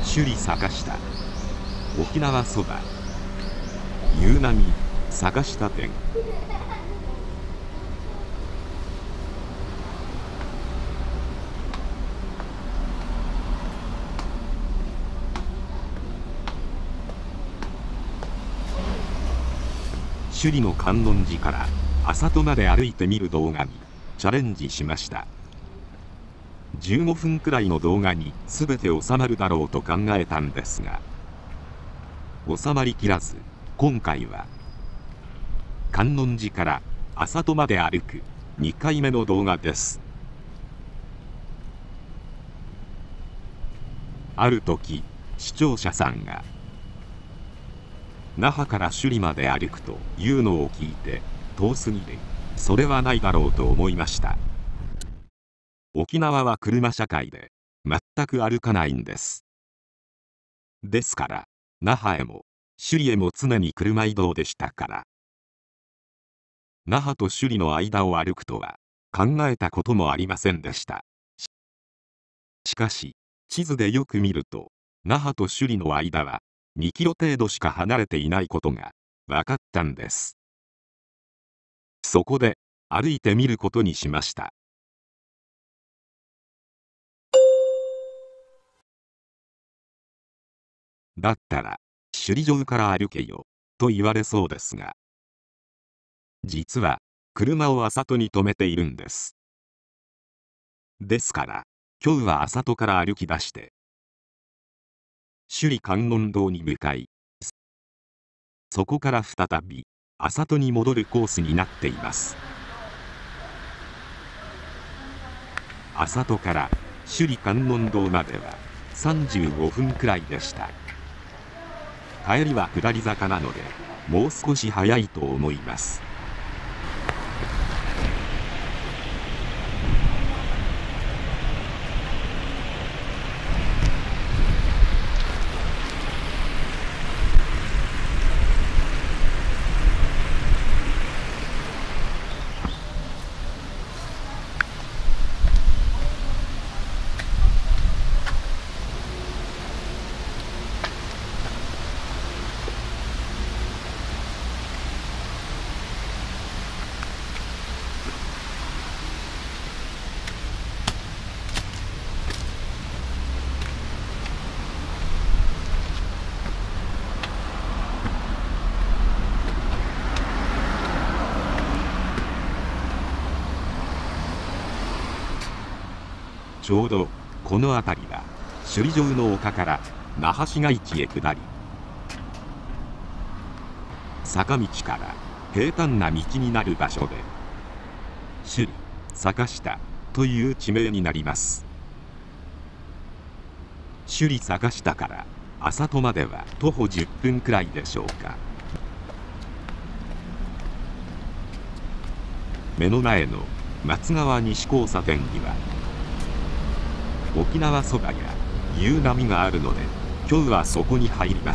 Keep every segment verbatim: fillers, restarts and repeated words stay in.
首里坂下沖縄そば夕波坂下店。首里の観音寺から朝戸まで歩いてみる動画にチャレンジしました。じゅうごふんくらいの動画に全て収まるだろうと考えたんですが収まりきらず、今回は観音寺から朝戸まで歩くにかいめの動画です。ある時視聴者さんが那覇から首里まで歩くというのを聞いて遠すぎる、それはないだろうと思いました。沖縄は車社会で全く歩かないんです。ですから那覇へも首里へも常に車移動でしたから、那覇と首里の間を歩くとは考えたこともありませんでした。しかし地図でよく見ると那覇と首里の間はにキロ程度しか離れていないことが分かったんです。そこで歩いてみることにしました。だったら首里城から歩けよと言われそうですが、実は車を朝戸に止めているんです。ですから今日は朝戸から歩き出して首里観音堂に向かい、そこから再び朝戸に戻るコースになっています。朝戸から首里観音堂まではさんじゅうごふんくらいでした。帰りは下り坂なのでもう少し早いと思います。ちょうどこの辺りは首里城の丘から那覇市街地へ下り、坂道から平坦な道になる場所で首里坂下という地名になります。首里坂下から朝戸までは徒歩じゅっぷんくらいでしょうか。目の前の松川西交差点には沖縄そばや夕波があるので今日はそこに入ります。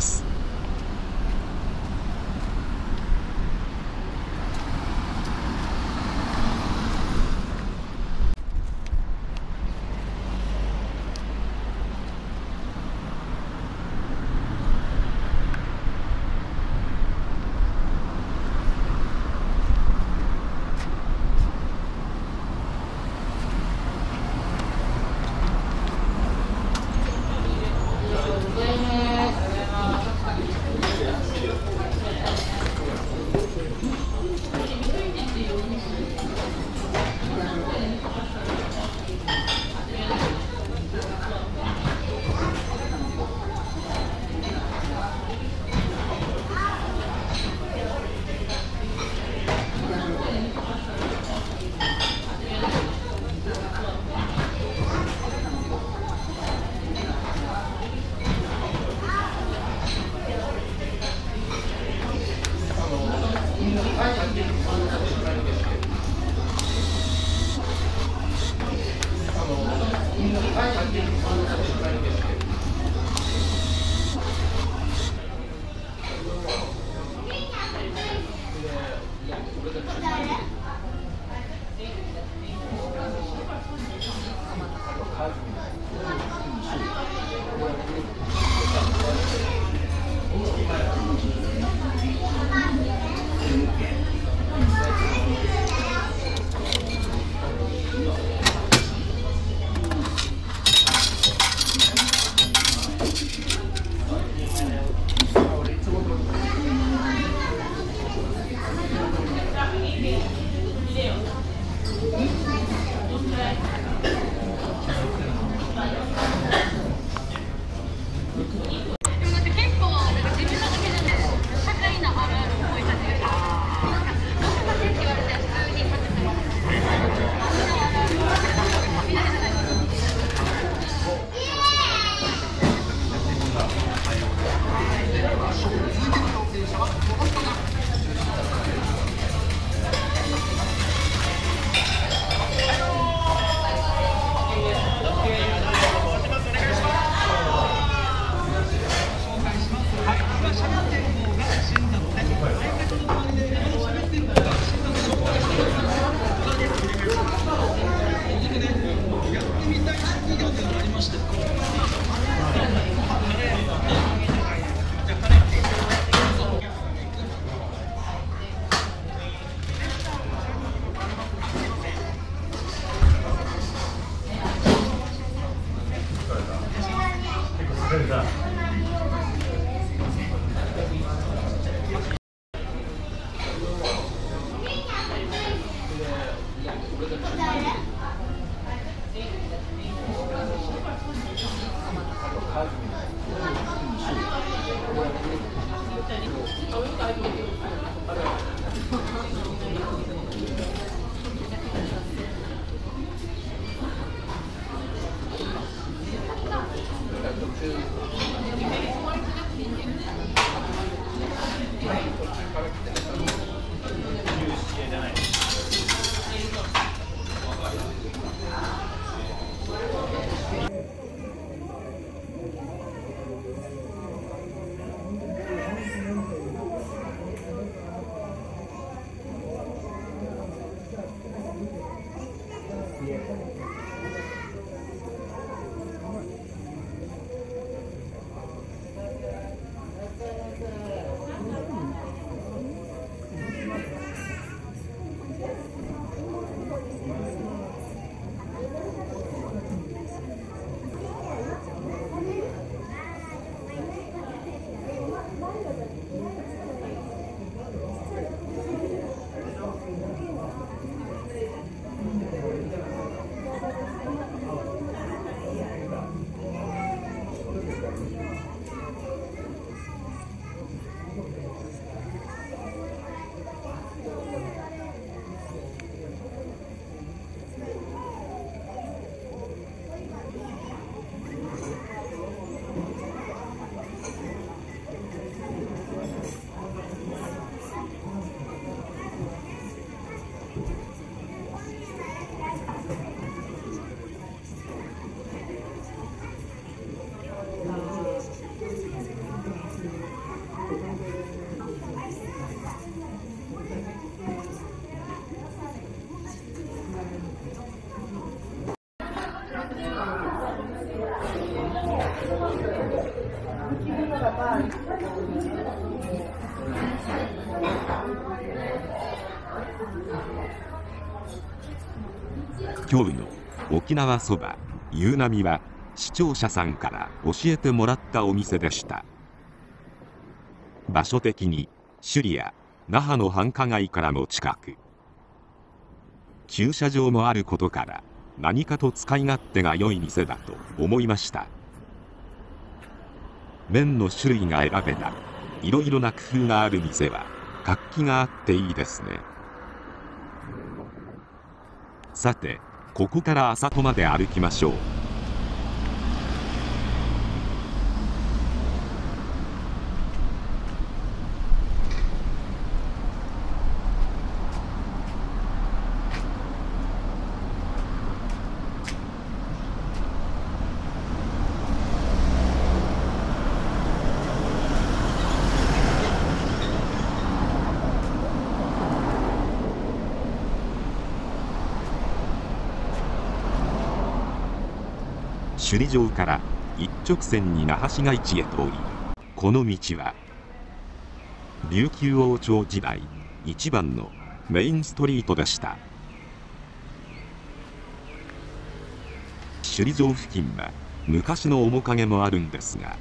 今日の沖縄そばゆうなみは視聴者さんから教えてもらったお店でした。場所的に首里や那覇の繁華街からも近く、駐車場もあることから何かと使い勝手が良い店だと思いました。麺の種類が選べたり、いろいろな工夫がある店は活気があっていいですね。さて、ここから朝戸まで歩きましょう。首里城から一直線に那覇市街地へと降りるこの道は琉球王朝時代一番のメインストリートでした。首里城付近は昔の面影もあるんですが、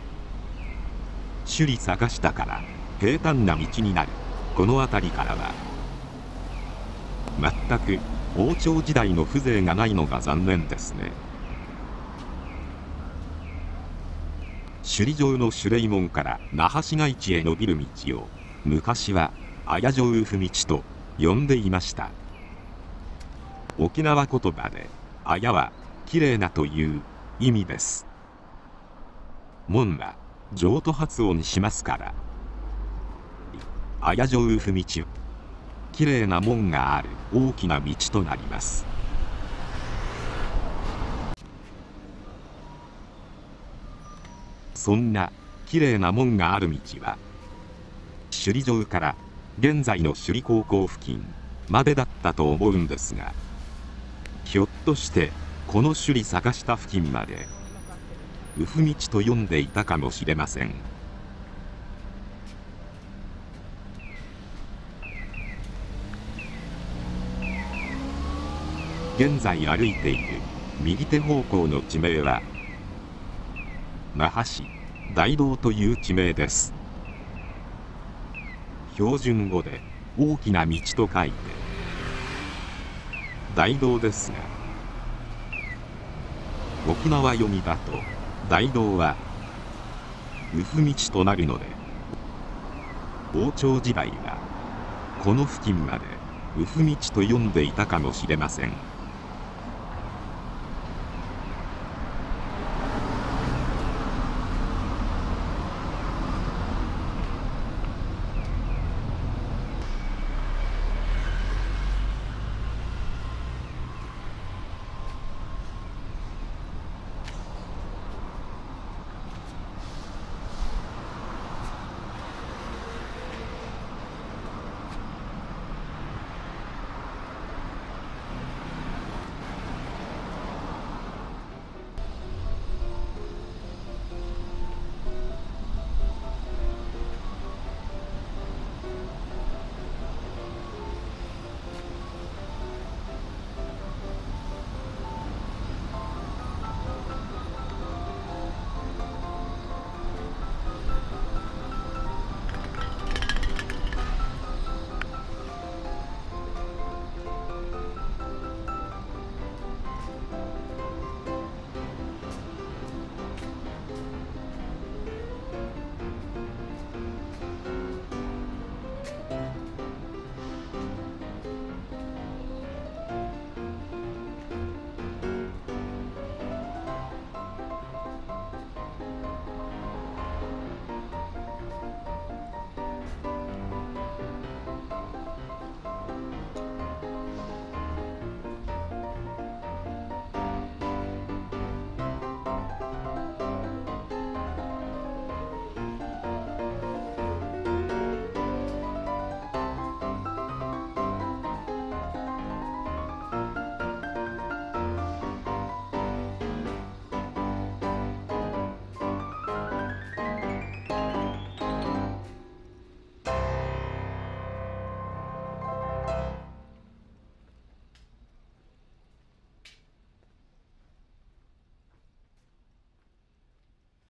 首里坂下から平坦な道になるこの辺りからは全く王朝時代の風情がないのが残念ですね。首里城の守礼門から那覇市街地へ伸びる道を昔は綾城府道と呼んでいました。沖縄言葉で綾は綺麗なという意味です。門は譲渡発音しますから綾城府道、綺麗な門がある大きな道となります。そんな綺麗な門がある道は首里城から現在の首里高校付近までだったと思うんですが、ひょっとしてこの首里坂下付近までうふ道と呼んでいたかもしれません。現在歩いている右手方向の地名は那覇市大道という地名です。標準語で大きな道と書いて大道ですが、沖縄読みだと大道はウフ道となるので、王朝時代はこの付近までウフ道と読んでいたかもしれません。